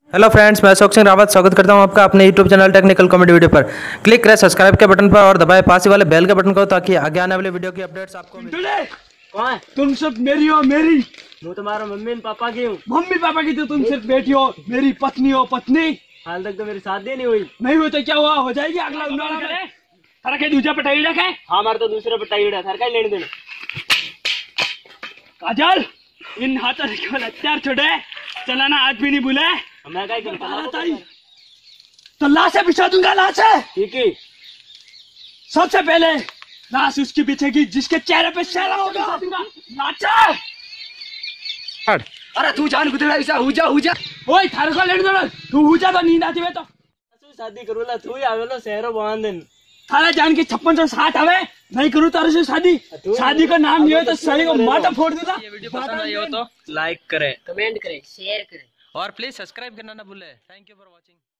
Hello friends, मैं अशोक सिंह रावत स्वागत करता हूं आपका अपने YouTube channel technical comedy video पर। क्लिक करें सब्सक्राइब के बटन पर और दबाएं पास वाले बेल के बटन को ताकि आगे आने वाले वीडियो की अपडेट्स आपको मिले। कौन? तुम सब मेरी हो मेरी। मैं तुम्हारा मम्मी और पापा की हूँ। मम्मी पापा की तो तुम सिर्फ बेटी हो, मेरी पत्नी हो। पत्नी हाल तक तो मेरी शादी नहीं हुई। नहीं हुई तो क्या हुआ, हो जाएगी। अगला थारा के दूसरा पटाई रखा है। हमारे तो दूसरे पटाई उड़ा थार का लेने देना। काजल, इन हाथों से केवल हथियार छोड़े, चलाना आज भी नहीं भूले। मैं क्या करता तो लाश से बिछा दूंगा। लाश है ठीक है। सबसे पहले लाश उसके पीछे की जिसके चेहरे पे शेरा होगा। लाचा अरे तू जान गुजरा ऐसा हुजा हुजा। ओए थारे को लेने दो। तू हुजा तो नींद आती है तो शादी करूला तू ही आवेलो शहरों बांध दिन। थारा जान के 5660 हवे नहीं करूँ तारे से शादी। शादी का नाम नहीं हो तो सही को माथा फोड़ दूंगा। ये वीडियो पसंद आई हो तो लाइक करें, कमेंट करें, शेयर करें और प्लीज सब्सक्राइब करना ना भूलें। Thank you for watching.